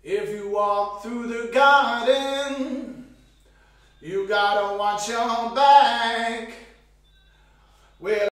If you walk through the garden, you gotta watch your back. Well,